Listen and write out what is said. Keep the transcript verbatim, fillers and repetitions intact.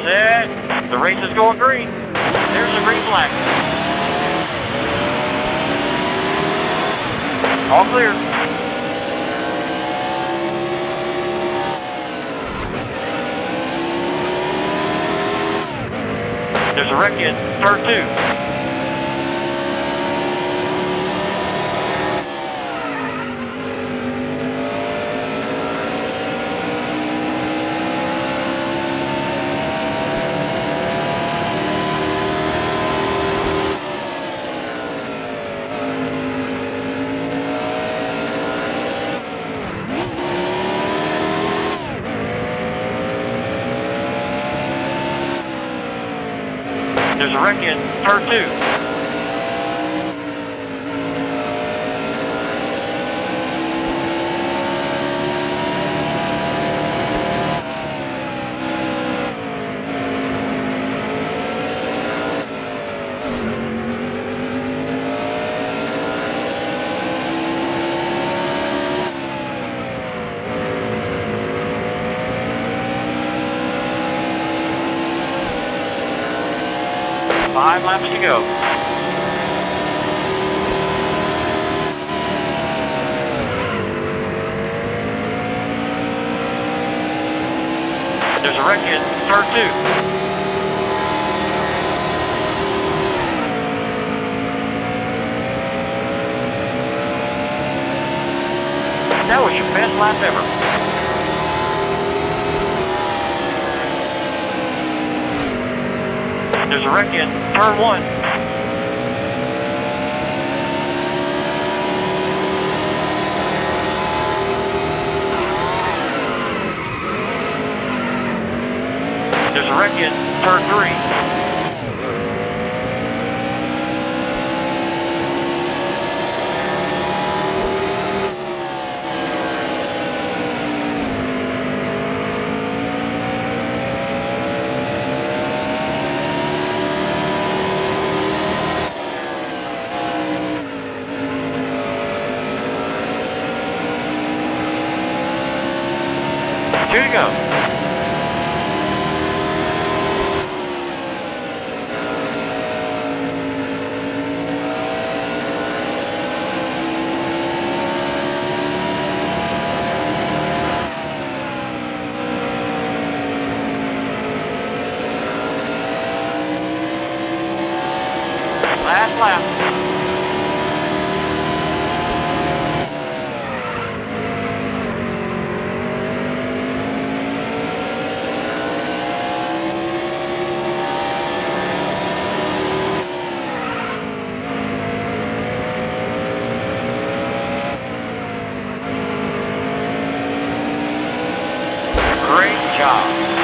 set. The race is going green. There's the green flag. All clear. There's a wreck in turn two. There's a wreck in turn two. Five laps to go. There's a wreck in turn two. That was your best lap ever. There's a wreck in turn one. There's a wreck in turn three. Two to go. Last lap. Great job.